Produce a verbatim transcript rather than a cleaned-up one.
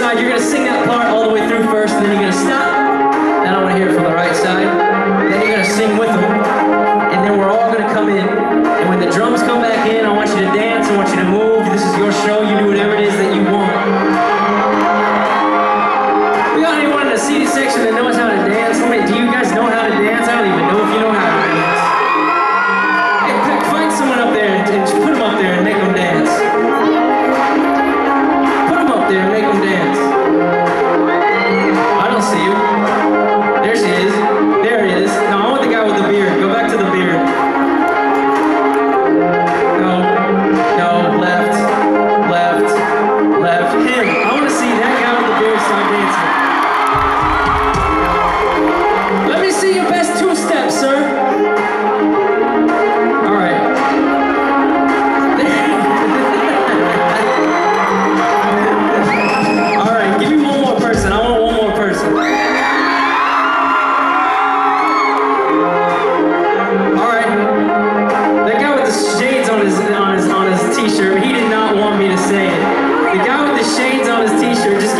side. You're gonna sing that part all the way through first, and then you're gonna stop. Then I want to hear it from the right side. Then you're gonna sing with them, and then we're all gonna come in. And when the drums come back in, I want you to dance. I want you to move. This is your show. You do whatever it is that you want. We got anyone in the C D section that knows how to dance? Wait, do you guys know how to dance? I don't even know if you know how to dance. Hey, pick, find someone up there and just put them up there and make them dance. Put them up there and make them dance. I don't see you. There she is. There it is. No, I want the guy with the beard. Go back to the beard. No. No. Left. Left. Left. Him. I want to see that guy with the beard start dancing. Let me see your best two steps, sir. All right. All right. Give me one more person. I want one more person. All right. That guy with the shades on his on his on his t-shirt. He did not want me to say it. The guy with the shades on his t-shirt. Just